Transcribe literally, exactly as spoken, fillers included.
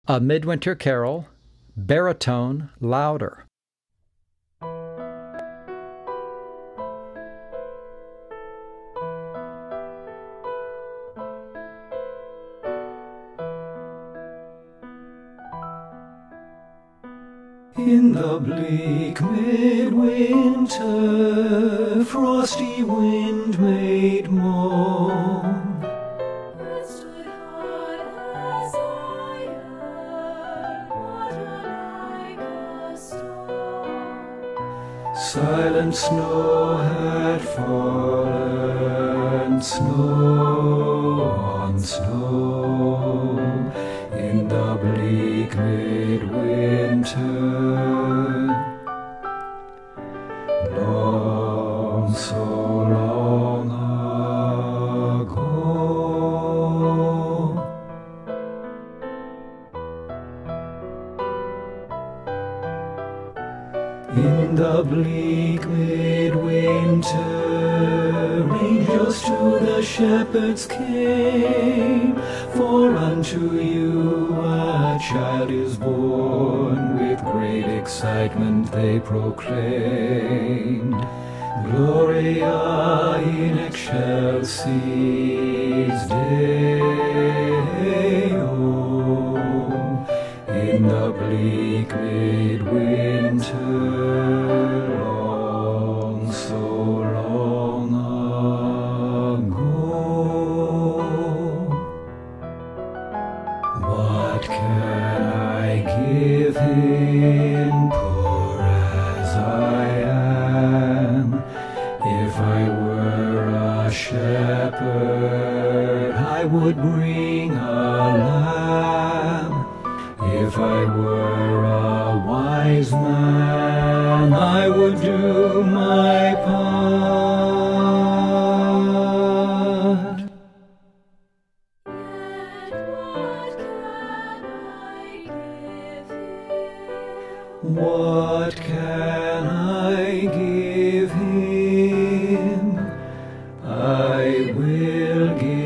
A Midwinter Carol, Baritone, louder. In the bleak midwinter, frosty wind made moan. Earth stood hard as iron, water like a stone. Silent snow had fallen, snow on snow, in the bleak midwinter. Long, so long ago. In the bleak midwinter, angels to the shepherds came, for unto you a child is born. With great excitement they proclaimed, Gloria in excelsis Deo. In the bleak midwinter, long, so long ago. What can I give him, poor as I am? If I were a shepherd, I would bring a lamb. If I were a wise man, I would do my part. Yet what can I give him? What can I give him? I will give